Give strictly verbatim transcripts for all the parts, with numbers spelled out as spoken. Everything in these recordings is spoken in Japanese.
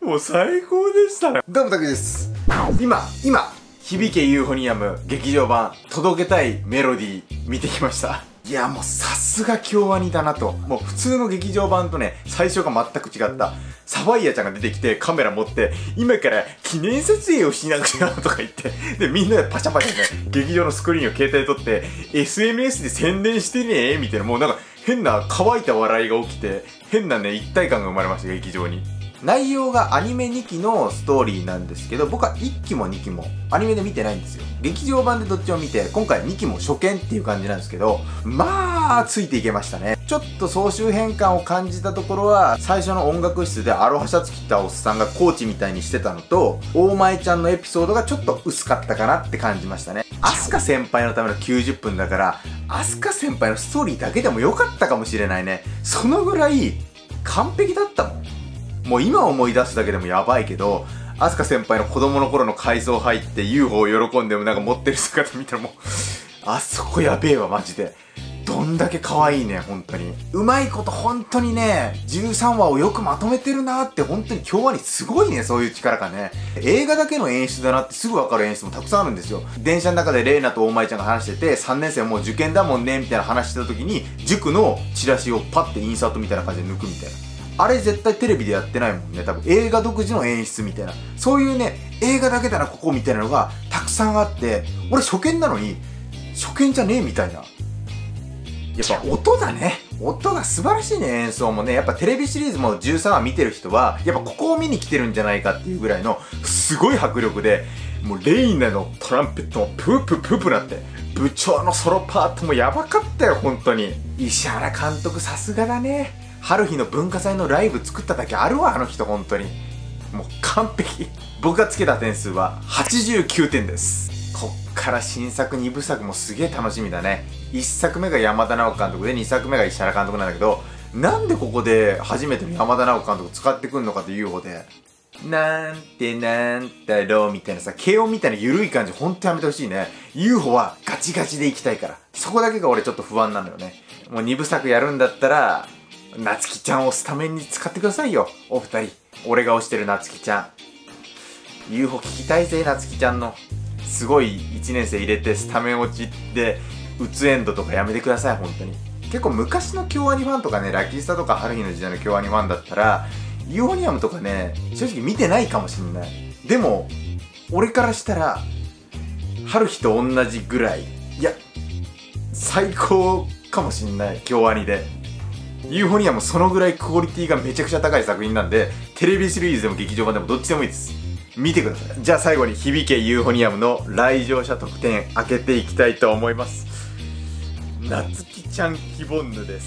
もう最高でしたね。どうも、たくです。今、今、響けユーフォニアム劇場版届けたいメロディー見てきました。いや、もうさすが京アニだなと。もう普通の劇場版とね、最初が全く違った。サファイアちゃんが出てきてカメラ持って、今から記念撮影をしなくちゃとか言って、で、みんなでパシャパシャね、劇場のスクリーンを携帯で撮って、エスエヌエス で宣伝してねみたいな、もうなんか変な乾いた笑いが起きて、変なね、一体感が生まれました、劇場に。内容がアニメにきのストーリーなんですけど、僕はいっきもにきもアニメで見てないんですよ。劇場版でどっちも見て、今回にきも初見っていう感じなんですけど、まあ、ついていけましたね。ちょっと総集編感を感じたところは、最初の音楽室でアロハシャツ着たおっさんがコーチみたいにしてたのと、大前ちゃんのエピソードがちょっと薄かったかなって感じましたね。アスカ先輩のためのきゅうじゅっぷんだから、アスカ先輩のストーリーだけでも良かったかもしれないね。そのぐらい完璧だったもん。もう今思い出すだけでもやばいけど、アスカ先輩の子供の頃の改装入って ユーフォー を喜んでもなんか持ってる姿見たらもう、あそこやべえわ、マジで。どんだけ可愛いね、本当に。うまいこと本当にね、じゅうさんわをよくまとめてるなーって、本当に京アニすごいね、そういう力がね。映画だけの演出だなってすぐわかる演出もたくさんあるんですよ。電車の中でレイナと大前ちゃんが話してて、さんねん生もう受験だもんね、みたいな話してた時に、塾のチラシをパッてインサートみたいな感じで抜くみたいな。あれ絶対テレビでやってないもんね。多分映画独自の演出みたいな。そういうね、映画だけだな、ここみたいなのがたくさんあって、俺初見なのに、初見じゃねえみたいな。やっぱ音だね。音が素晴らしいね、演奏もね。やっぱテレビシリーズもじゅうさんわ見てる人は、やっぱここを見に来てるんじゃないかっていうぐらいの、すごい迫力で、もうレイナのトランペットもプープープープーなって、部長のソロパートもやばかったよ、本当に。石原監督さすがだね。春日の文化祭のライブ作っただけあるわ、あの人、本当に。もう完璧。僕がつけた点数ははちじゅうきゅうてんです。こっから新作にぶさくもすげえ楽しみだね。いっさくめが山田直樹監督でにさくめが石原監督なんだけど、なんでここで初めての山田直樹監督使ってくんのかって ユーフォー で。なんてなんだろうみたいなさ、軽音みたいな緩い感じほんとやめてほしいね。ユーフォー はガチガチでいきたいから。そこだけが俺ちょっと不安なのよね。もうにぶさくやるんだったら、なつきちゃんをスタメンに使ってくださいよ、お二人。俺が推してるなつきちゃん。ユーフォー 聞きたいぜ、なつきちゃんの。すごいいちねん生入れてスタメン落ちで、打つエンドとかやめてください、本当に。結構昔の京アニファンとかね、ラッキースタとか春日の時代の京アニファンだったら、ユーフォニアムとかね、正直見てないかもしんない。でも、俺からしたら、春日と同じぐらい、いや、最高かもしんない、京アニで。ユーフォニアムそのぐらいクオリティがめちゃくちゃ高い作品なんで、テレビシリーズでも劇場版でもどっちでもいいです。見てください。じゃあ最後に響けユーフォニアムの来場者特典開けていきたいと思います。なつきちゃんキボンヌです。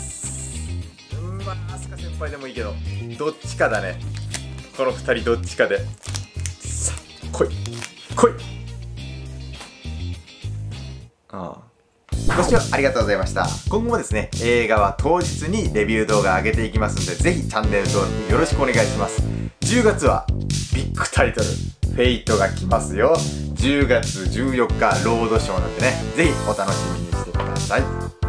うんまあ、アスカ先輩でもいいけど、どっちかだね。このふたりどっちかで。さあ、来い来い。ああ、ご視聴ありがとうございました。今後もですね、映画は当日にレビュー動画上げていきますので、ぜひチャンネル登録よろしくお願いします。じゅうがつはビッグタイトル、フェイトが来ますよ。じゅうがつじゅうよっか、ロードショーなんでね、ぜひお楽しみにしてください。